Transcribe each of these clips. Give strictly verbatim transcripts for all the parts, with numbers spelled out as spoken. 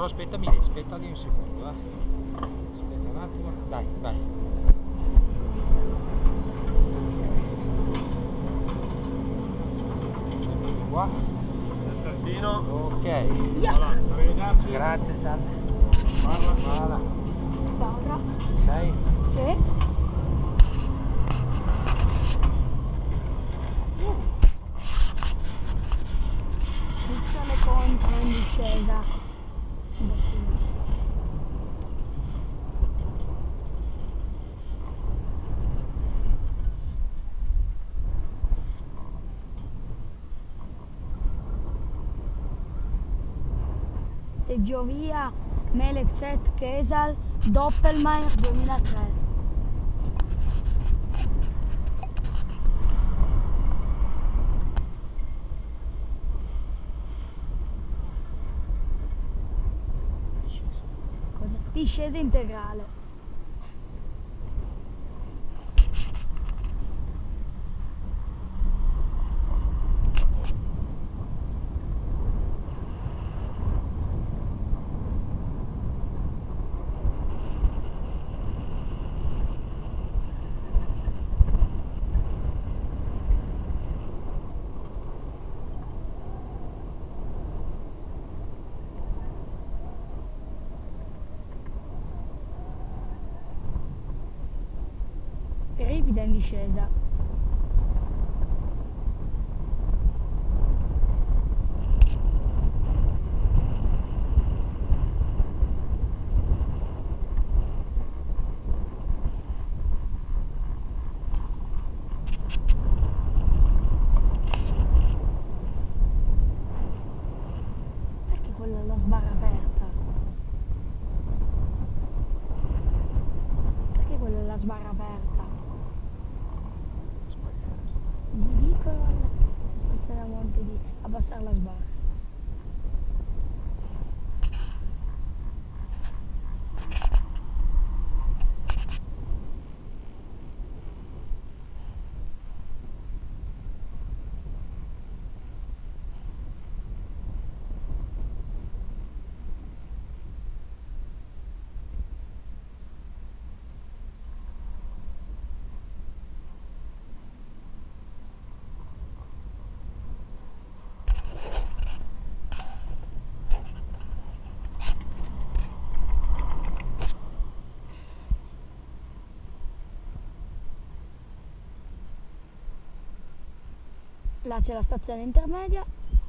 aspettami lì, aspettali un secondo, eh. Aspetta un attimo, dai, vai. Qua. Saltino. Ok. Yeah. Voilà, arrivederci. Grazie, salve. Parla. Voilà. Squadra. Ci sei? Sì. Sezione contro in discesa. Seggiovia Melezet Kesal Doppelmayr duemilatré. Cosa? Discesa integrale. Ripida in discesa. Perché quella è la sbarra aperta? Perché quella è la sbarra aperta? Gli dicono alla stazione a Monte di abbassare la sbarra. Là c'è la stazione intermedia.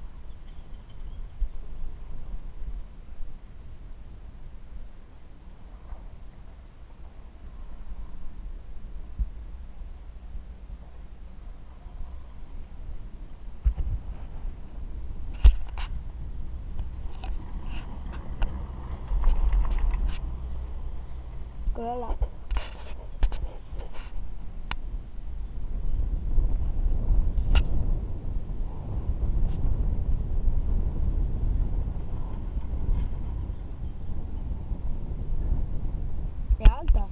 Eccola là. È alta.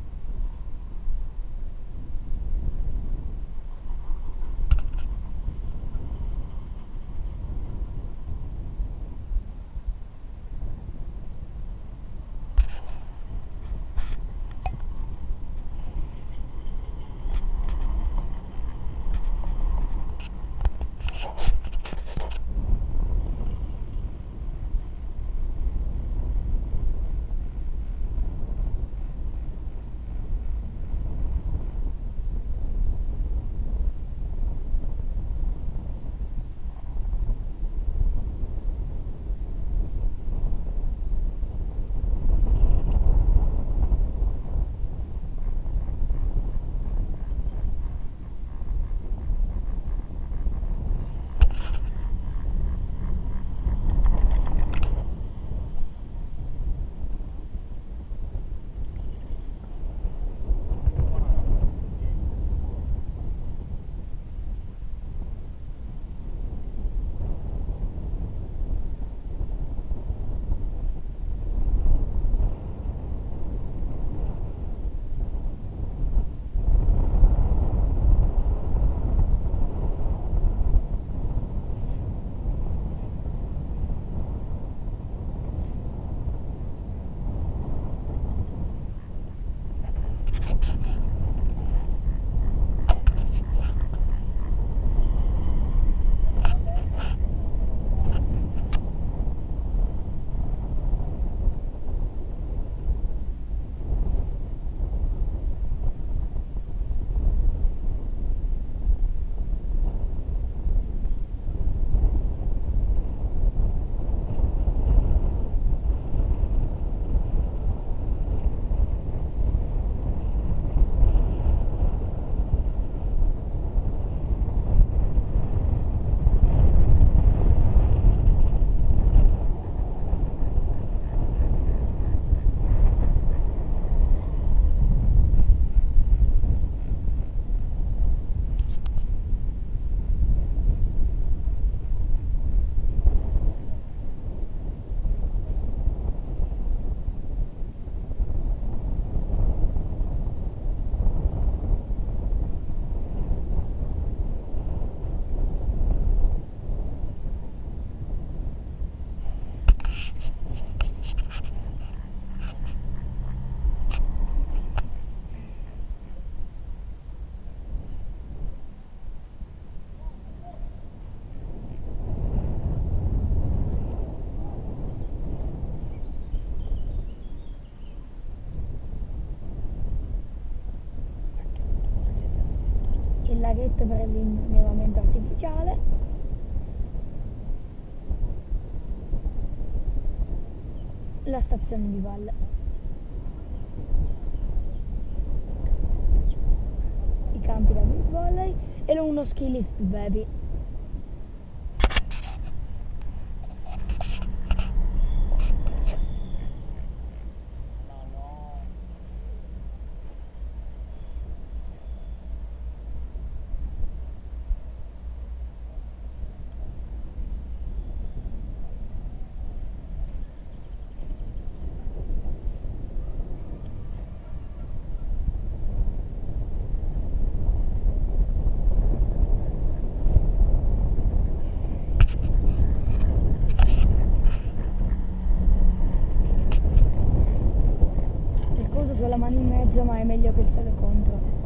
il laghetto per l'innevamento artificiale, la stazione di Valle, i campi da beach volley e uno ski lift baby. Scusa, ho la mano in mezzo, ma è meglio che il sole contro.